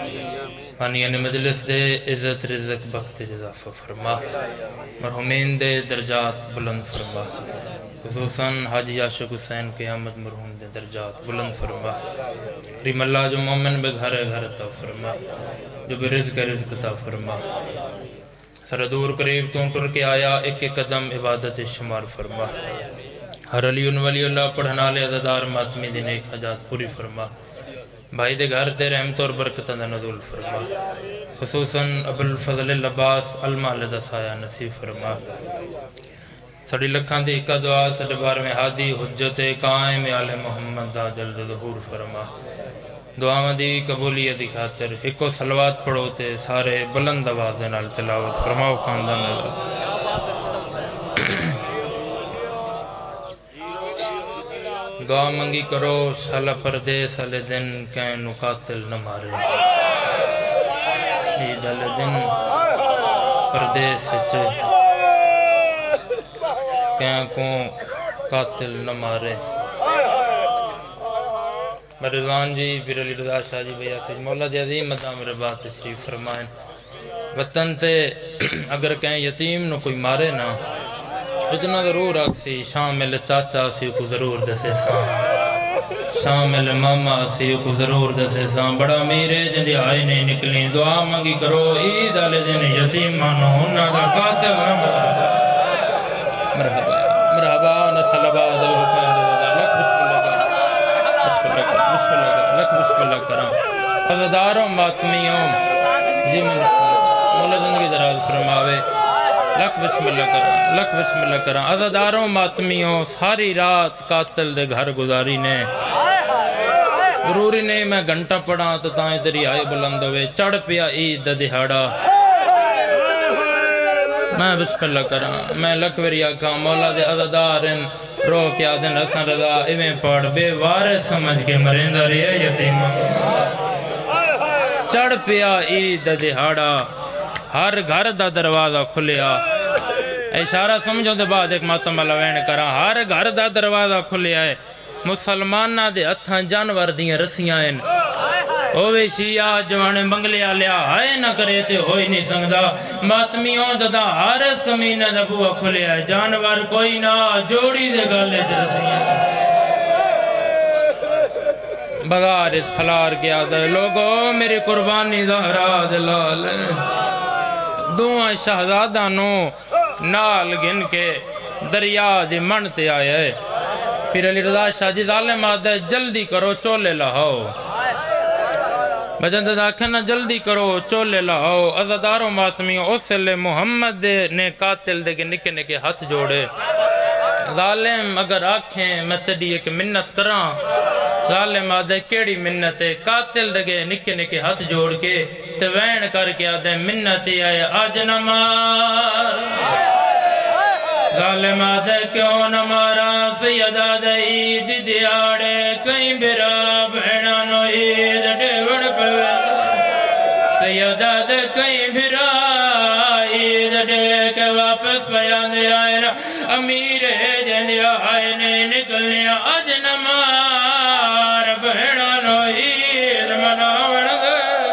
فانیان مجلس دے عزت رزق بخت اضافہ فرما، مرحومین دے درجات بلند فرما، خصوصاً حاجی عاشق حسین قیامت مرحوم دے درجات بلند فرما، کریم اللہ جو مومن بے گھر گھر عطا فرما، جو بے رزق عطا فرما، سر دور قریب تو ٹر کے آیا ایک ایک قدم عبادت شمار فرما، ہر علی ولی اللہ پڑھنا لے عزدار ماتمی دین ایک حجات پوری فرما، بھائی دے گھر تے رحمت اور برکت دا نزول فرما، خصوصاً ابوالفضل العباس المالدہ سایہ نصیب فرما، سڑی لکھاں دی اکا دعا سڑے بار میں حادی حجت قائم آل محمد دا جلد ظہور فرما، دعا دی قبولیت دی خاطر ایکو صلوات پڑھو تے سارے بلند آواز نال تلاوت فرماؤ خاندان اللہ۔ دعا منگی کرو شالا پردیس علی دن کہیں قاتل نہ مارے، عید علی دن پردیس کہیں کو قاتل نہ مارے۔ رضوان جی پیر علی رضا شاہ جی بھیا سے مولا جی عظیم مدام ربات تشریف فرمائیں، وطن تے اگر کہیں یتیم نو کوئی مارے نا اتنا ضرور آکسی شامل چاچا سی کو ضرور دسے ساں، شامل ماما سی کو ضرور دسے ساں، بڑا میرے جندی آئی نہیں نکلی، دعا مانگی کرو عید علی دن یتیم مانو انہا دا قاتل مرحبا مرحبا نسل آباد حسین لکھ بسم اللہ کرام، عزداروں ماتمیوں جی من مولا زندگی دراز فرماوے، لکھ بسم اللہ کرام، عزداروں ماتمیوں ساری رات قاتل دے گھر گزاری نے، ضروری نہیں میں گھنٹہ پڑھا تو تائیں تیری آئے بلند ہوئے، چڑھ پیا عید دا دہاڑا، میں بسم اللہ کرام، میں لکھ وری آکھا مولا دے عزدارن رو کیا دن حسن رضا ایویں پڑھ بے وارث سمجھ کے مرندہ رہے یتیم، چڑھ پیا عید دا دہاڑا، ہر گھر دا دروازہ کھلیا، اشارہ سمجھو دے بعد ایک ماتم لوین کرا، ہر گھر دا دروازہ کھلیا ہے، مسلمانہ دے ہتھاں جانور دیاں رسیاں ہیں، اوے شیعہ جوانے بنگلیا لیا آئے نہ کرے تے ہوئی نہیں سنگدا، ماتمیوں دا حارس کمینہ دا بوا کھلیا ہے، جانور کوئی نہ جوڑی دے گالے جرسیاں، بغار اس پھلار کیا دے لوگو میری قربانی زہرا دلال، دعا شہزادہ نو نال گن کے دریا دی منتے آئے ہے، پیر علی رضا شاہ جی ظالم آدھے جلدی کرو چولے لہو، بجند داکھنا جلدی کرو چولے لہو، عزداروں ماتمیوں اس لئے محمد نے قاتل دے کے نکے نکے ہاتھ جوڑے، ظالم اگر آنکھیں میں تیری ایک منت کراں، ظالم آدھے کیڑی منت ہے، قاتل دے کے نکے نکے ہاتھ جوڑ کے توین کر کے آدھے منتی آئے آج نہ مار، ظالم آدھے کیوں نہ مارا سید آدھے عید دیاڑے کہیں برا بہنا نو عید ڈیوڑ پوے، سید آدھے کہیں برا عید ڈے کے واپس بیان دے آئے نا امیر جن آئے نہیں نکلنیا آج نہ مار بہنا نو عید مناوڑ دے،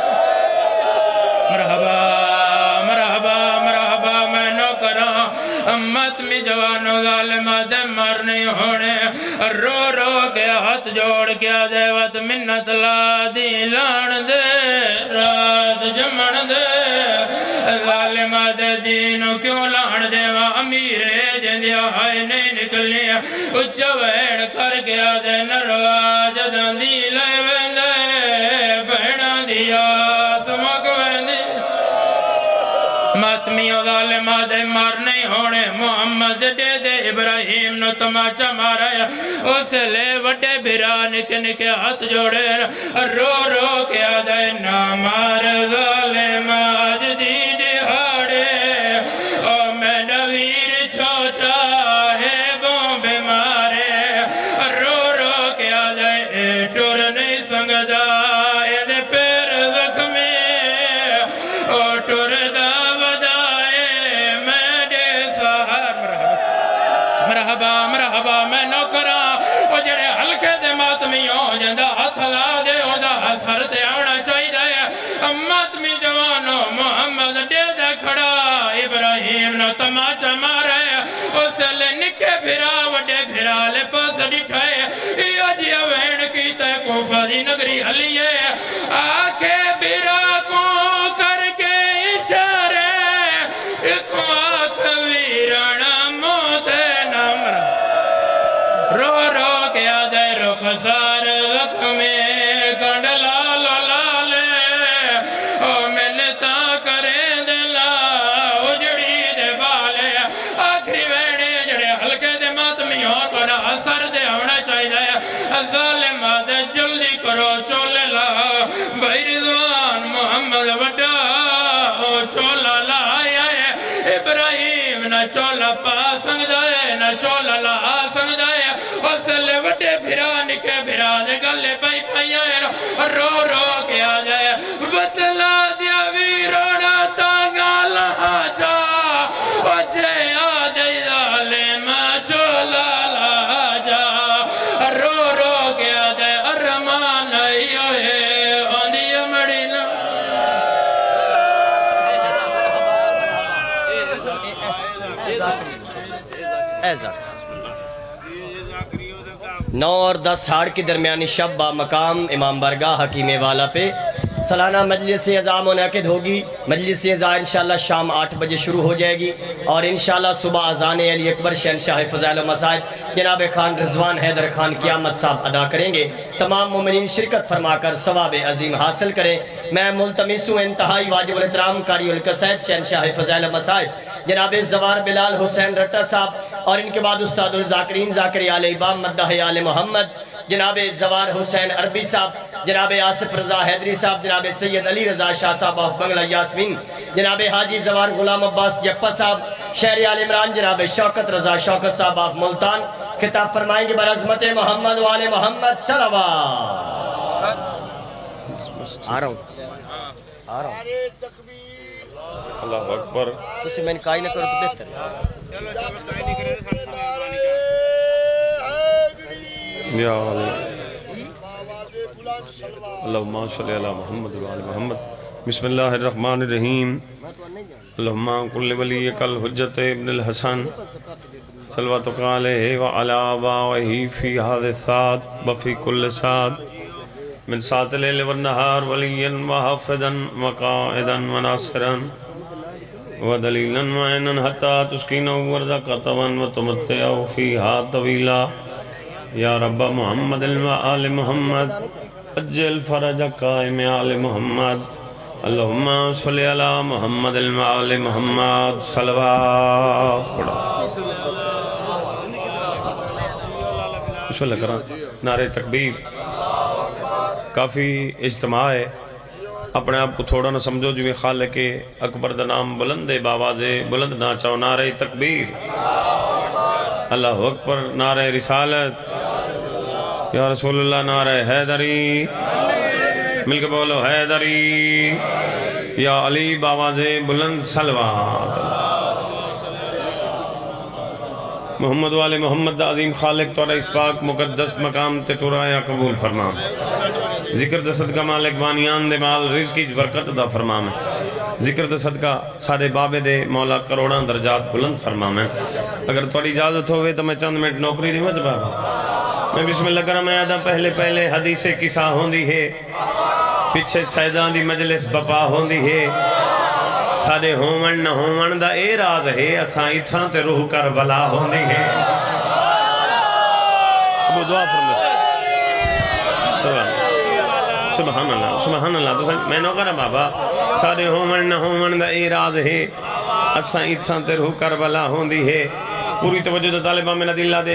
مرحبا مرحبا مرحبا میں نو کراں امت میں جوانو ظالمہ دے مرنی ہونے، رو رو کے ہاتھ جوڑ کے آدھے وقت منت لا دی لان دے رات جمن دے، ظالمہ دے دینو کیوں لان دے وہ امیر جندیا آئے نہیں نکلنی، اچھا وین کر کے آدھے نروا جدن دی لے ویندے بہنا دیا سمک ویندی، ماتمیوں ظالمہ دے مارنے ہونے، محمد دے دے ابراہیم نو تماچا مارا ہے، اس لے وڈے بھرا نکے نکے ہاتھ جوڑے، رو رو کے آدھے نا مار ظالمہ آج دی دہاڑے، او میں نویر چھوٹا ہے بومبے مارے، رو رو کے آدھے اے ٹور نہیں سنگدا اے دے پیر زخمی، او ٹور دا مرحبا میں نوکراں او جڑے حلقے دے ماتمیوں جندہ ہاتھ لا دے او دا اثر تے آنا چاہی دے تماچا مارا اس لے نکے بھرا وڈے بھرا لے پاس ڈٹھائے یہ جی وین کی تے کوفہ دی نگری حلیے آکھے بھرا کو کر کے اشارے ایک آنکھ ویرانہ موتے نمرہ رو رو کے آجائے رخ سار زخمی کنڈ لال لالے او منتا کریں دلا اجڑی دے بالے آخری ویڑے جڑے حلقے دے ماتمیوں کو نہ اثر دے ہونا چاہیے ظالم دے جلدی کرو چولے لا بھائی رضوان محمد وڈا او چولا لا آئے ابراہیم نہ چولا پا سنگ جائے نہ چولا لا سنگ جائے اس لے وڈے بھرا نکے بھرا دے گلے پائی پائی آئے رو رو کے آ جائے وطلا دیا ویرونا تانگا لہا جا وجہ آ جائے ظالم چولا لہا جا رو رو کے آ جائے ارمان آئیو ہے آندھی امڑی نا ایزا 9 اور 10 ہاڑ کی درمیانی شب با مقام امام برگاہ حکیم والا پہ سالانہ مجلس اعزاء منعقد ہوگی مجلس اعزاء انشاءاللہ شام 8 بجے شروع ہو جائے گی اور انشاءاللہ صبح اذان علی اکبر شہنشاہ فضائل و مسائل جناب خان رضوان حیدر خان قیامت صاحب ادا کریں گے تمام مومنین شرکت فرما کر ثواب عظیم حاصل کریں میں ملتمس ہوں انتہائی واجب الاحترام قاری القصائد شہنشاہ فضائل و مسائل جناب زوار بلال حسین رٹا صاحب اور ان کے بعد استاد الذاکرین ذاکری آل ابام مدح آل محمد جناب زوار حسین عربی صاحب جناب آصف رضا حیدری صاحب جناب سید علی رضا شاہ صاحب آف بنگلہ یاسمین جناب حاجی زوار غلام عباس جپا صاحب شہر آل عمران جناب شوکت رضا شوکت صاحب آف ملتان خطاب فرمائیں گے برعظمت محمد و آل محمد صلوات آ رہا ہوں اللہ اکبر اسے میں نے کہا ہی نہ کرو تو بہتر یا اللہم صلی علی محمد و آل محمد بسم اللہ الرحمن الرحیم اللہم کل ولیک الحجت ابن الحسن صلواتک علیہ وعلی آبائہ فی هذا الساعت وفی کل ساعت من ساعت اللیل والنہار ولیا وحافظا وقائدا وناصرا ودلیلا معینا حتی تسکین ورزقتا وتمتع فیہا طویلا یا رب محمد آل محمد اجل فرج قائم آل محمد اللہم صلی علی محمد آل محمد صلوات پڑھا بسم اللہ کرام نعرہ تکبیر کافی اجتماع ہے اپنے آپ کو تھوڑا نہ سمجھو جو خالق اکبر دا نام بلند باواز بلند نہ چاہو نعرہ تکبیر اللہ اکبر نعرہ رسالت یا رسول اللہ نعرہ حیدری مل کے بولو حیدری یا علی باواز بلند صلوات محمد والے محمد عظیم خالق تو اس پاک مقدس مقام تے ترایا قبول فرما ذکر دا صدقہ مالک بانیان دے مال رزقی برکت دا فرما میں ذکر دا صدقہ سارے بابے دے مولا کروڑاں درجات بلند فرما میں اگر تھوڑی اجازت ہوئے تو میں چند منٹ نوکری نہیں مجھبا میں بسم اللہ کرم آدھا پہلے حدیث قصہ ہوندی ہے پچھے سیدان دی مجلس بپا ہوندی ہے سارے ہومن نہ ہومن دا اے راز ہے اساں اتھاں تے روح کر بلا ہوندی ہے ابو دعا فرمائے سبحان اللہ سبحان اللہ تو میں نو کہنا بابا سارے ہومن نہ ہومن دا اے راز ہے اساں اتھاں تے روح کر بلا ہوندی ہے پوری توجہ طالبہ میں ندی اللہ دے